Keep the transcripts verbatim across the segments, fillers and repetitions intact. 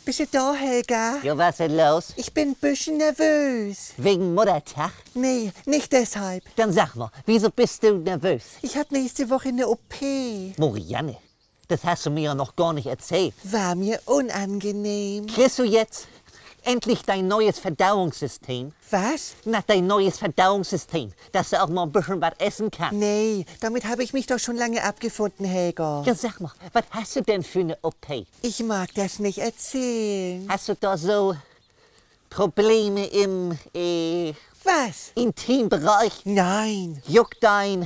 Bist du da, Helga? Ja, was ist denn los? Ich bin ein bisschen nervös. Wegen Muttertag? Nee, nicht deshalb. Dann sag mal, wieso bist du nervös? Ich hab nächste Woche eine O P. Marianne, das hast du mir ja noch gar nicht erzählt. War mir unangenehm. Kriegst du jetzt endlich dein neues Verdauungssystem? Was? Na, dein neues Verdauungssystem, dass du auch mal ein bisschen was essen kannst. Nee, damit habe ich mich doch schon lange abgefunden, Helga. Ja, sag mal, was hast du denn für eine O P? Ich mag das nicht erzählen. Hast du da so Probleme im äh, Was? Intimbereich? Nein. Juckt dein,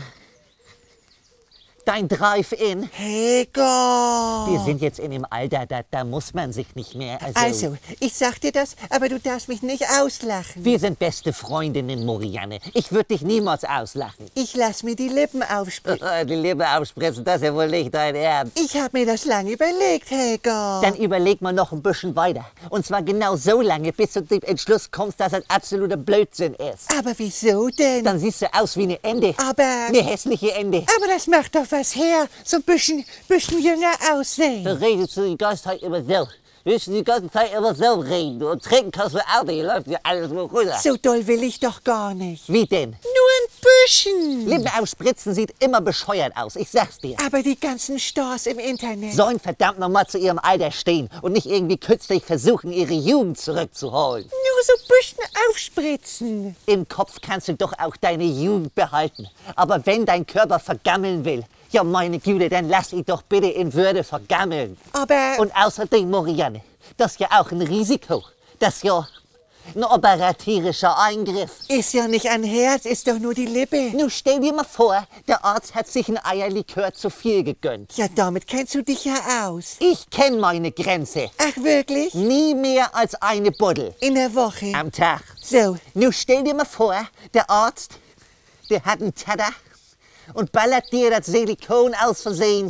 dein Drive-In? Helga! Wir sind jetzt in dem Alter, da, da muss man sich nicht mehr... Also, Also, ich sag dir das, aber du darfst mich nicht auslachen. wir sind beste Freundinnen, Marianne. Ich würde dich niemals auslachen. Ich lass mir die Lippen aufspritzen. Die Liebe aufspritzen, das ist ja wohl nicht dein Ernst. Ich hab mir das lange überlegt, Helga. Dann überleg mal noch ein bisschen weiter. Und zwar genau so lange, bis du zum Entschluss kommst, dass das absoluter Blödsinn ist. Aber wieso denn? Dann siehst du aus wie eine Ente. Aber... Eine hässliche Ente. Aber das macht doch was her. So ein bisschen, bisschen jünger Da aussehen. redest du die ganze Zeit immer so. Willst du die ganze Zeit immer so reden? Und trinken kannst du auch nicht. Läuft dir alles nur runter. So doll will ich doch gar nicht. Wie denn? Nur ein bisschen. Lippen aufspritzen sieht immer bescheuert aus. Ich sag's dir. Aber die ganzen Stars im Internet. Sollen verdammt noch mal zu ihrem Alter stehen und nicht irgendwie künstlich versuchen, ihre Jugend zurückzuholen. Nur so ein bisschen aufspritzen. Im Kopf kannst du doch auch deine Jugend behalten. Aber wenn dein Körper vergammeln will, ja meine Güte, dann lass ihn doch bitte in Würde vergammeln. Aber... Und außerdem, Marianne, das ist ja auch ein Risiko. Das ist ja ein operativischer Eingriff. ist ja nicht ein Herz, ist doch nur die Lippe. Nun stell dir mal vor, der Arzt hat sich ein Eierlikör zu viel gegönnt. Ja, damit kennst du dich ja aus. Ich kenne meine Grenze. Ach, wirklich? Nie mehr als eine Buddel In der Woche. am Tag. So, Nun stell dir mal vor, der Arzt, der hat einen Tada und ballert dir das Silikon aus Versehen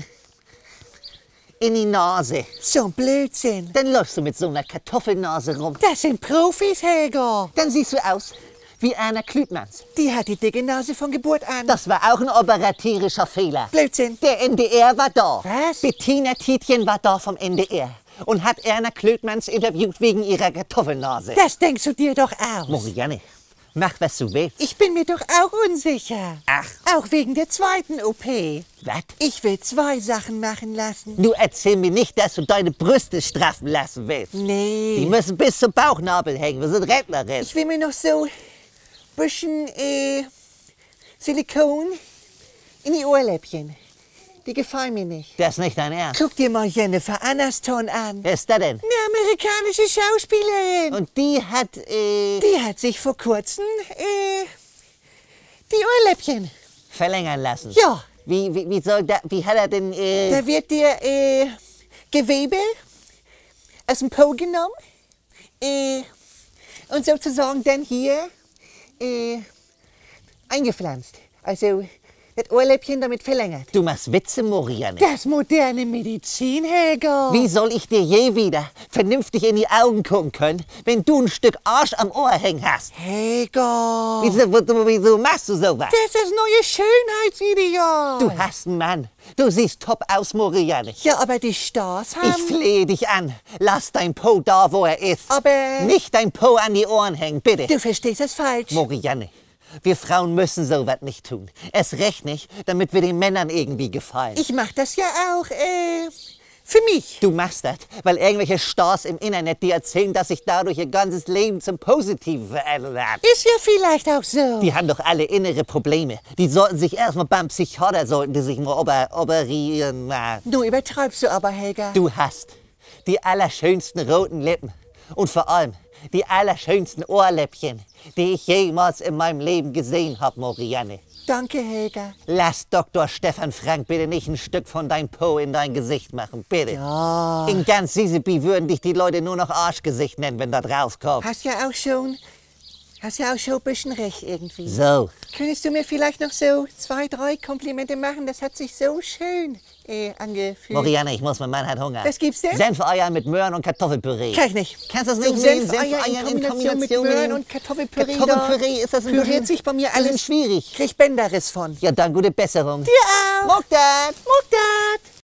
in die Nase. so ein Blödsinn. Dann läufst du mit so einer Kartoffelnase rum. Das sind Profis, Helga. Dann siehst du aus wie Erna Klütmanns. Die hat die dicke Nase von Geburt an. Das war auch ein operativischer Fehler. Blödsinn. Der N D R war da. Was? Bettina Tietjen war da vom N D R und hat Erna Klötmanns interviewt wegen ihrer Kartoffelnase. Das denkst du dir doch aus. Marianne, mach was du willst. Ich bin mir doch auch unsicher. Ach. Auch wegen der zweiten O P. Was? Ich will zwei Sachen machen lassen. Du erzähl mir nicht, dass du deine Brüste straffen lassen willst. Die Nee. müssen bis zum Bauchnabel hängen. Wir sind Rentnerin. Ich will mir noch so bisschen äh, Silikon in die Ohrläppchen. Die gefallen mir nicht. Das ist nicht dein Ernst. Guck dir mal Jennifer Aniston an. Wer ist das denn? Eine amerikanische Schauspielerin. Und die hat, äh, Die hat sich vor kurzem äh, die Ohrläppchen. verlängern lassen. Ja, Wie, wie, wie soll da, wie hat er denn, äh, da wird dir äh, Gewebe aus dem Po genommen äh, und sozusagen dann hier äh, eingepflanzt. Also das Ohrläppchen damit verlängert. du machst Witze, Marianne. Das moderne Medizin, Helga. Wie soll ich dir je wieder vernünftig in die Augen gucken können, wenn du ein Stück Arsch am Ohr hängen hast? Helga. Wieso, wieso, wieso machst du sowas? Das ist das neue Schönheitsideal. Du hast einen Mann. Du siehst top aus, Marianne. Ja, aber die Stars Ich haben... flehe dich an. Lass dein Po da, wo er ist. Aber Nicht dein Po an die Ohren hängen, bitte. du verstehst das falsch. Marianne, wir Frauen müssen sowas nicht tun. Erst recht nicht, damit wir den Männern irgendwie gefallen. Ich mach das ja auch, äh, für mich. Du machst das, weil irgendwelche Stars im Internet dir erzählen, dass sich dadurch ihr ganzes Leben zum Positiven verändert hat. Ist ja vielleicht auch so. Die haben doch alle innere Probleme. Die sollten sich erstmal beim Psychiater, sollten die sich mal oper operieren. Na, Du übertreibst du aber, Helga. Du hast die allerschönsten roten Lippen und vor allem die allerschönsten Ohrläppchen, die ich jemals in meinem Leben gesehen habe, Marianne. Danke, Helga. Lass Doktor Stefan Frank bitte nicht ein Stück von deinem Po in dein Gesicht machen, bitte. Ja. In ganz Sisebi würden dich die Leute nur noch Arschgesicht nennen, wenn das rauskommt. Hast ja auch schon, hast ja auch schon ein bisschen recht irgendwie. So, Könntest du mir vielleicht noch so zwei, drei Komplimente machen? Das hat sich so schön äh, angefühlt. Marianne, ich muss, mein Mann hat Hunger. Was gibt's denn? Senfeier mit Möhren und Kartoffelpüree. Kann ich nicht. Kannst du das So nicht nehmen? Senfeier in Kombination mit Möhren und Kartoffelpüree. Kartoffelpüree, ist das ein Püriert bisschen, sich bei mir bisschen alles. schwierig? Krieg Bänderriss von. Ja, dann gute Besserung. Dir auch. Muck dat! Muck dat.